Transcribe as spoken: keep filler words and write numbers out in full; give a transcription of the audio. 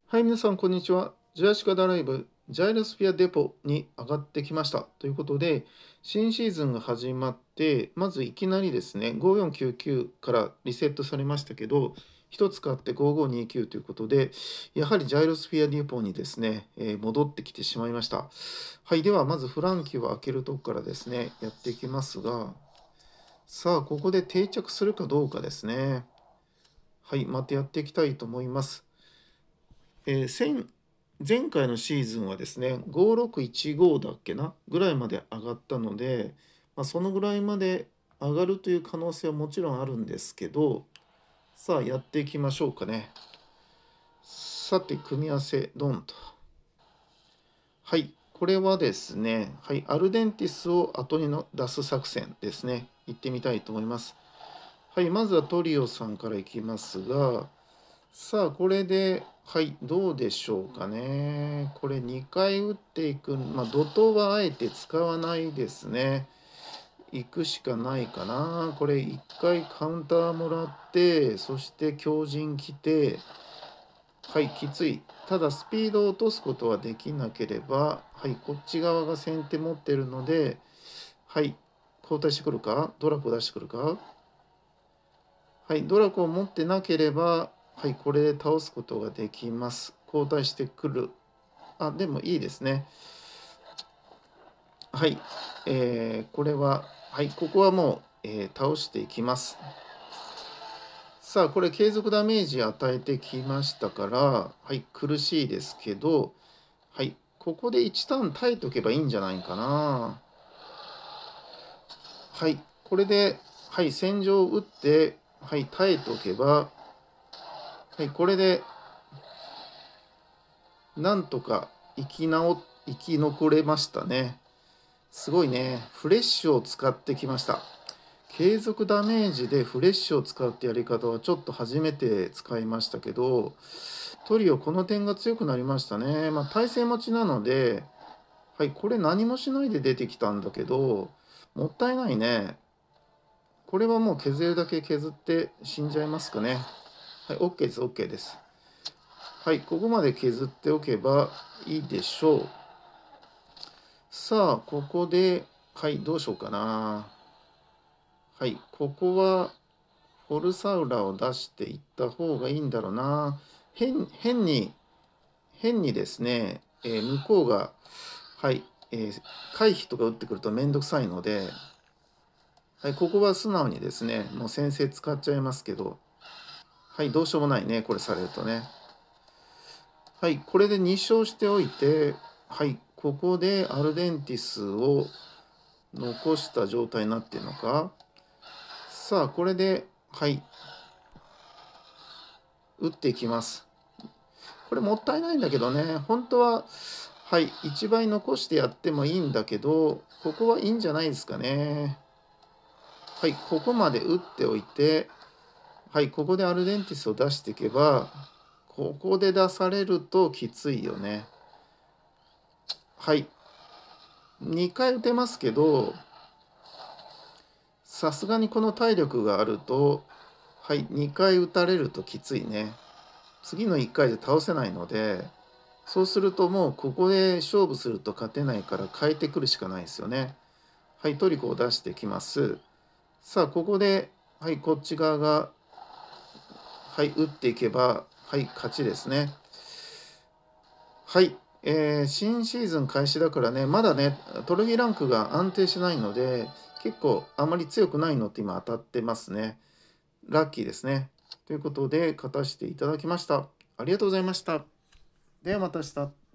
はい、皆さん、こんにちは。ジュラシカドライブ、ジャイロスフィアデポに上がってきました。ということで、新シーズンが始まって、まずいきなりですね、ごよんきゅうきゅうからリセットされましたけど、ひとつ買ってごごにきゅうということで、やはりジャイロスフィアデポにですね、えー戻ってきてしまいました。はい、ではまずフランキーを開けるとこからですね、やっていきますが、さあ、ここで定着するかどうかですね。はい、またやっていきたいと思います。えー先前回のシーズンはですね、ごろくいちごだっけなぐらいまで上がったので、まあ、そのぐらいまで上がるという可能性はもちろんあるんですけど、さあやっていきましょうかね。さて、組み合わせ、ドンと。はい、これはですね、はい、アルデンティスを後にの出す作戦ですね。行ってみたいと思います。はい、まずはトリオさんからいきますが、さあ、これで、はい、どうでしょうかね。これにかい打っていく、まあ、怒涛はあえて使わないですね。行くしかないかな。これいっかいカウンターもらって、そして強靭来て、はい、きつい。ただ、スピードを落とすことはできなければ、はい、こっち側が先手持ってるので、はい、交代してくるかドラコ出してくるかはい、ドラコを持ってなければ、はい、これで倒すことができます。交代してくる。あ、でもいいですね。はい、えー、これは、はい、ここはもう、えー、倒していきます。さあ、これ継続ダメージ与えてきましたから、はい、苦しいですけど、はい、ここでいちターン耐えとけばいいんじゃないかな。はい、これで、はい、戦場を打って、はい、耐えておけば、はい、これで、なんとか生き直、生き残れましたね。すごいね。フレッシュを使ってきました。継続ダメージでフレッシュを使うってやり方はちょっと初めて使いましたけど、トリオこの点が強くなりましたね。まあ耐性持ちなので、はい、これ何もしないで出てきたんだけど、もったいないね。これはもう削れるだけ削って死んじゃいますかね。はい、OK です、OK です。はい、ここまで削っておけばいいでしょう。さあ、ここで、はい、どうしようかな。はい、ここはフォルサウラを出していった方がいいんだろうな。変変に、変にですね、えー向こうが、はい、えー回避とか打ってくるとめんどくさいので、はい、ここは素直にですね、もう先制使っちゃいますけど、はい、どうしようもないね、これされるとね。はい、これでに勝しておいて、はい、ここでアルデンティスを残した状態になっているのか。さあ、これで、はい、打っていきます。これもったいないんだけどね、本当は、はい、いちばい残してやってもいいんだけど、ここはいいんじゃないですかね。はい、ここまで打っておいて、はい、ここでアルデンティスを出していけば、ここで出されるときついよね。はい、にかい打てますけど、さすがにこの体力があると、はい、にかい打たれるときついね。次のいっかいで倒せないので、そうするともうここで勝負すると勝てないから変えてくるしかないですよね。はい、トリコを出してきます。さあ、ここで、はい、こっち側が、はい、打っていけば、はい、勝ちですね。はい、えー新シーズン開始だからね、まだね、トロフィーランクが安定しないので、結構あまり強くないのって今当たってますね。ラッキーですね。ということで、勝たせていただきました。ありがとうございました。ではまた明日。